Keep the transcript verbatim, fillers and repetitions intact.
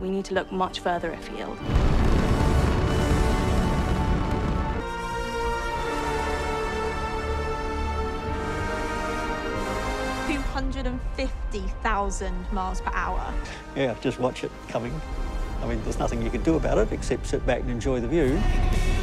We need to look much further afield. two hundred fifty thousand miles per hour. Yeah, just watch it coming. I mean, there's nothing you can do about it except sit back and enjoy the view.